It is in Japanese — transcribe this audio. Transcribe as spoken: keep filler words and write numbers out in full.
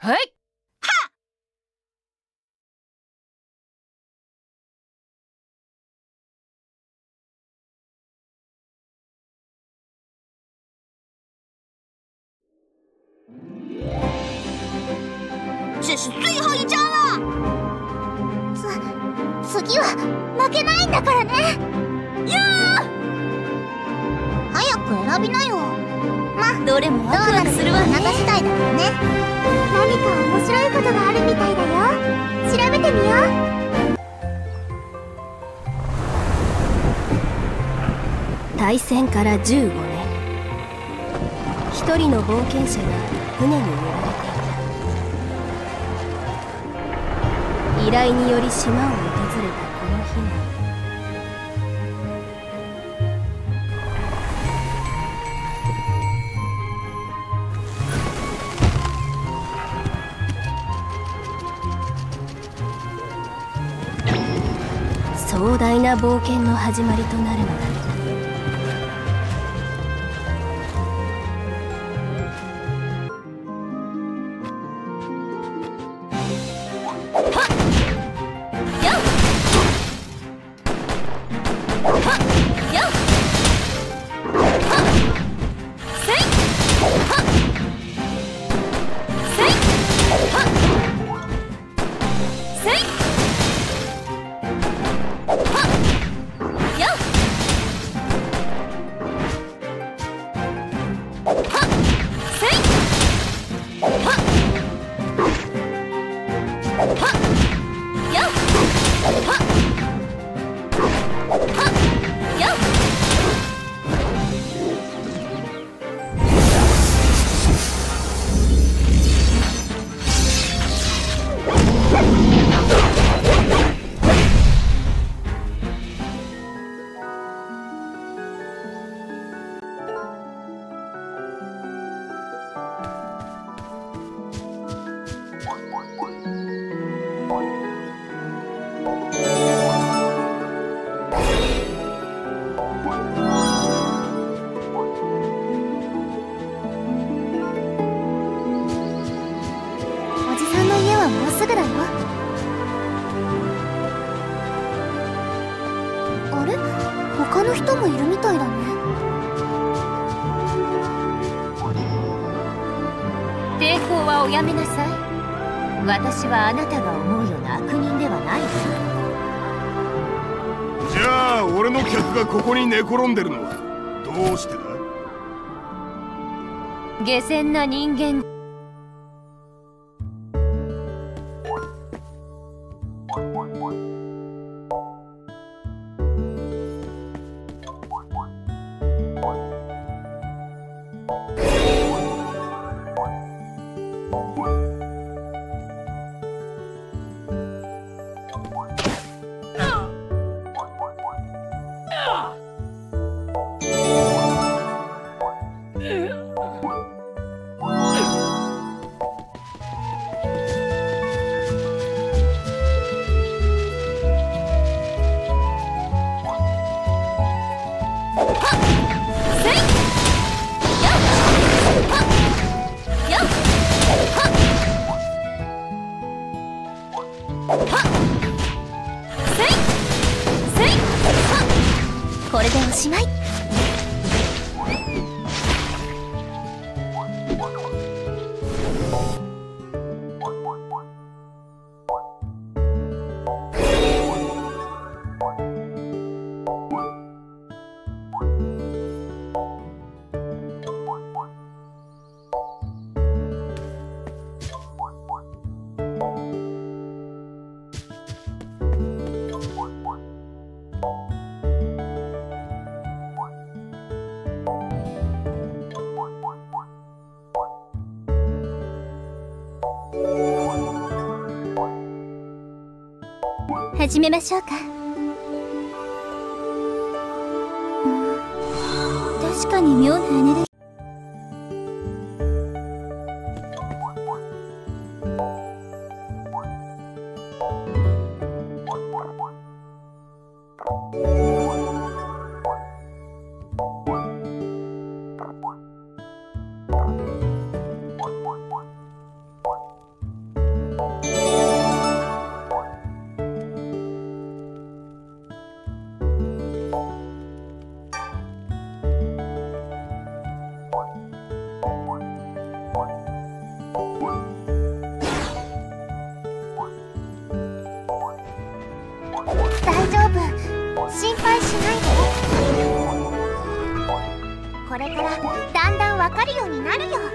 はい。 这是最后一招了。つ次は負けないんだからね。やあ、早く選びなよ。ま、どれもワクワクするわね。あなた次第だからね。何か面白いことがあるみたいだよ。調べてみよう。大戦からじゅうごねん、一人の冒険者が船に乗られていた。依頼により島を訪れたこの日に、壮大な冒険の始まりとなるのだった。 おやめなさい。私はあなたが思うような悪人ではないわ。 じゃあ俺の客がここに寝転んでるのはどうしてだ？ 下賤な人間。 これでおしまい。始めましょうか。確かに妙なエネルギー。 大丈夫、心配しないで。これからだんだんわかるようになるよ。